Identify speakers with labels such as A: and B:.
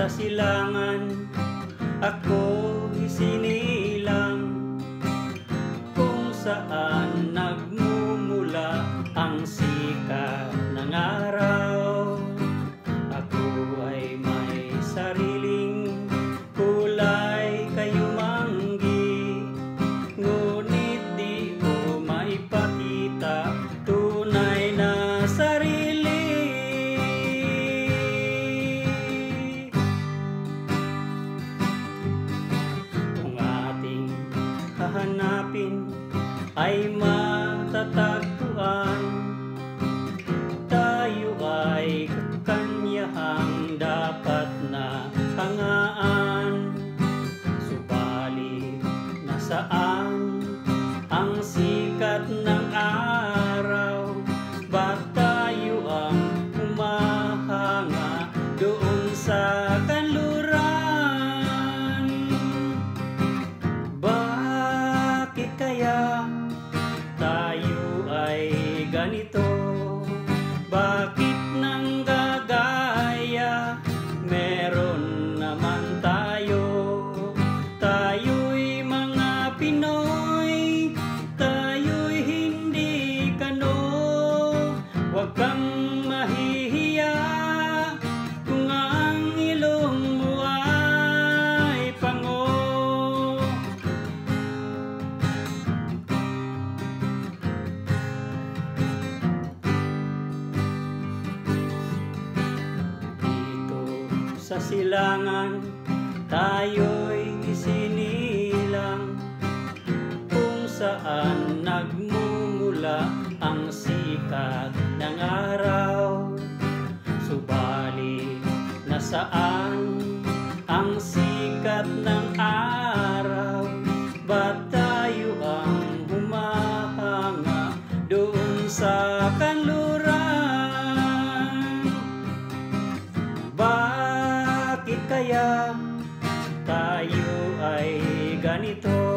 A: sa silangan ako'y sinilang, kung saan nagmumula ang sikat ng araw. Ako ay may sariling kulay kayumanggi, ngunit di ko maipakita tunay na sarili. Kung ating hahanapin ay matatagpuan, tayo ay kakanyahang dapat na hangaan. Subalit nasaan ang sikat ng araw? Ba't tayo ang humahanga doon sa kanluran? Bakit kaya tayo ay ganito? Bakit nang gagaya? Meron naman tayo. Tayo'y mga Pinoy, tayo'y hindi kano. Huwag kang mahihiya kung ang ilong mo ay pango. Sa silangan tayo'y isinilang, kung saan nagmumula ang sikat ng araw. Subalit nasaan ang sikat ng araw? Ba't tayo ang humahanga doon sa kanluran? Bakit kaya tayo ay ganito?